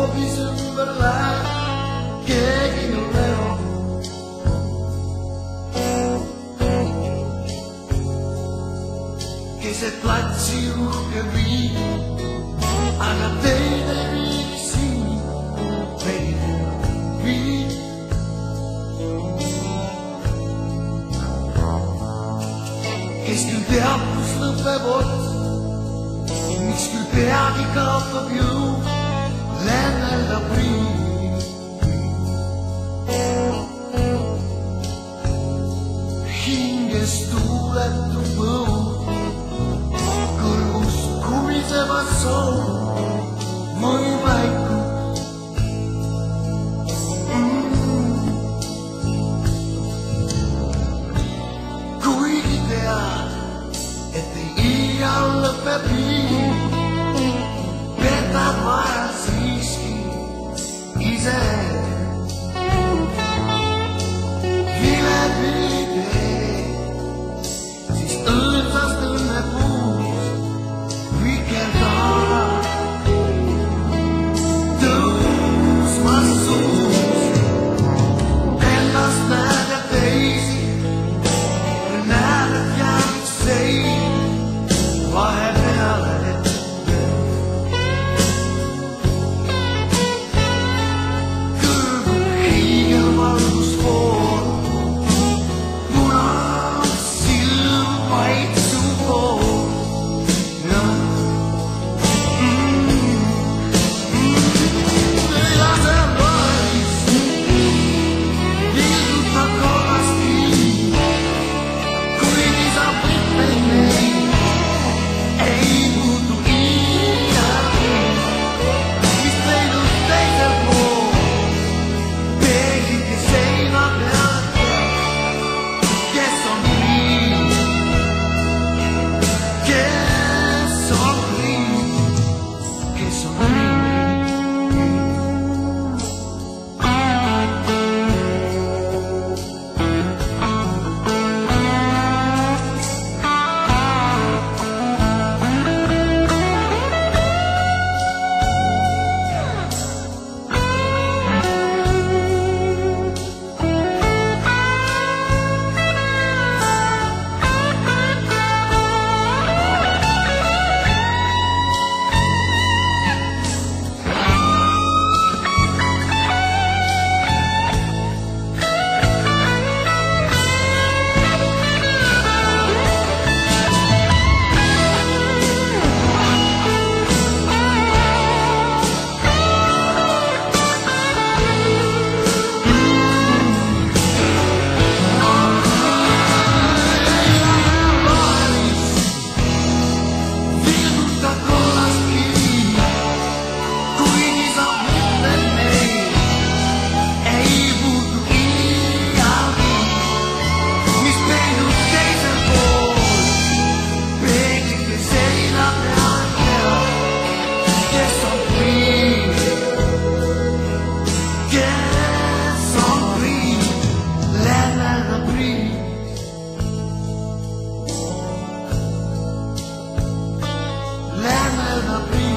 pochissimo parlare che chi non ero. Che se placcio che vi alla vede vicini vedi che scriviamo sulle volte mi scriviamo cosa più nella prima hinge stule tu con scumi se va solo muy baico cui idea e te ia alla pepi peta varasiski ize vile vide si stundas de me pus we can talk those my souls and last night at daisy nada can say why have I let it the